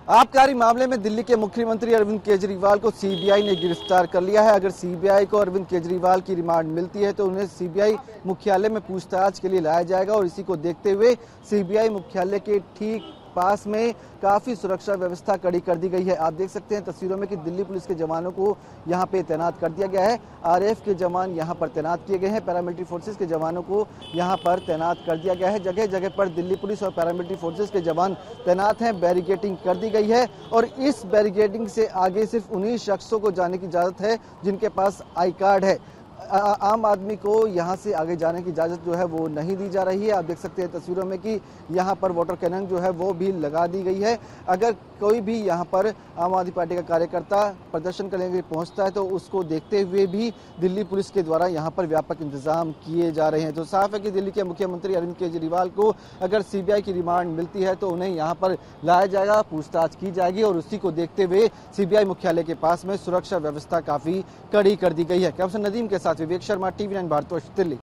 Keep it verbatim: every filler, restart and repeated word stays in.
आबकारी मामले में दिल्ली के मुख्यमंत्री अरविंद केजरीवाल को सीबीआई ने गिरफ्तार कर लिया है। अगर सीबीआई को अरविंद केजरीवाल की रिमांड मिलती है तो उन्हें सीबीआई मुख्यालय में पूछताछ के लिए लाया जाएगा और इसी को देखते हुए सीबीआई मुख्यालय के ठीक पास में काफी सुरक्षा व्यवस्था कड़ी कर दी गई है। आप देख सकते हैं तस्वीरों में कि दिल्ली पुलिस के जवानों को यहां पे तैनात कर दिया गया है। आरएएफ के जवान यहां पर तैनात किए गए हैं। पैरामिलिट्री फोर्सेस के जवानों को यहां पर तैनात कर दिया गया है। जगह जगह पर दिल्ली पुलिस और पैरामिलिट्री फोर्सेस के जवान तैनात हैं। बैरिकेडिंग कर दी गई है और इस बैरिकेडिंग से आगे सिर्फ उन्हीं शख्सों को जाने की इजाजत है जिनके पास आई कार्ड है। आम आदमी को यहां से आगे जाने की इजाजत जो है वो नहीं दी जा रही है। आप देख सकते हैं तस्वीरों में कि यहां पर वाटर कैनन जो है वो भी लगा दी गई है। अगर कोई भी यहां पर आम आदमी पार्टी का कार्यकर्ता प्रदर्शन करने के लिए पहुंचता है तो उसको देखते हुए भी दिल्ली पुलिस के द्वारा यहां पर व्यापक इंतजाम किए जा रहे हैं। तो साफ है कि दिल्ली के मुख्यमंत्री अरविंद केजरीवाल को अगर सीबीआई की रिमांड मिलती है तो उन्हें यहां पर लाया जाएगा, पूछताछ की जाएगी और उसी को देखते हुए सीबीआई मुख्यालय के पास में सुरक्षा व्यवस्था काफी कड़ी कर दी गई है। कैप्टन नदीम के साथ विवेक शर्मा, टीवी नाइन भारतवर्ष, दिल्ली।